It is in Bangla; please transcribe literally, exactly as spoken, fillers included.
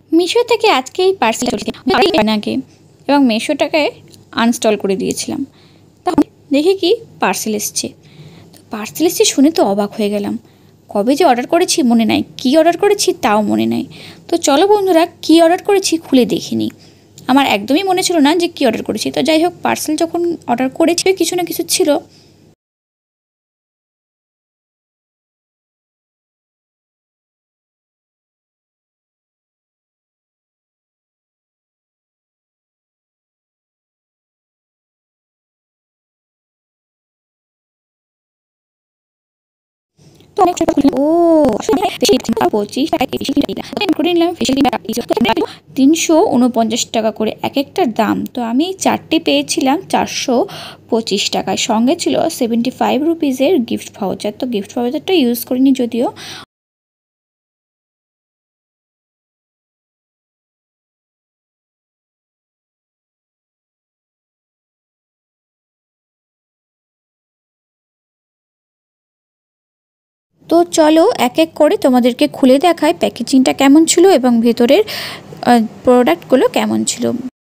মিশো থেকে আজকে এই পার্সেল আগে এবং মিশোটাকে আনস্টল করে দিয়েছিলাম। তখন দেখি কি পার্সেল এসছে। তো পার্সেল এসছে শুনে তো অবাক হয়ে গেলাম। কবে যে অর্ডার করেছি মনে নাই, কী অর্ডার করেছি তাও মনে নাই। তো চলো বন্ধুরা, কী অর্ডার করেছি খুলে দেখিনি। আমার একদমই মনে ছিল না যে কী অর্ডার করেছি। তো যাই হোক, পার্সেল যখন অর্ডার করেছি কিছু না কিছু ছিল। তো অনেক ও পঁচিশ করে নিলাম। তিনশো উনপঞ্চাশ টাকা করে এক একটার দাম। তো আমি চারটে পেয়েছিলাম চারশো পঁচিশ টাকায়। সঙ্গে ছিল সেভেন্টি ফাইভ রুপিজের গিফট ভাউচার। তো গিফট ভাউচারটা ইউজ করিনি যদিও। তো চলো এক এক করে তোমাদেরকে খুলে দেখাই প্যাকেজিংটা কেমন ছিল এবং ভেতরের প্রোডাক্টগুলো কেমন ছিল।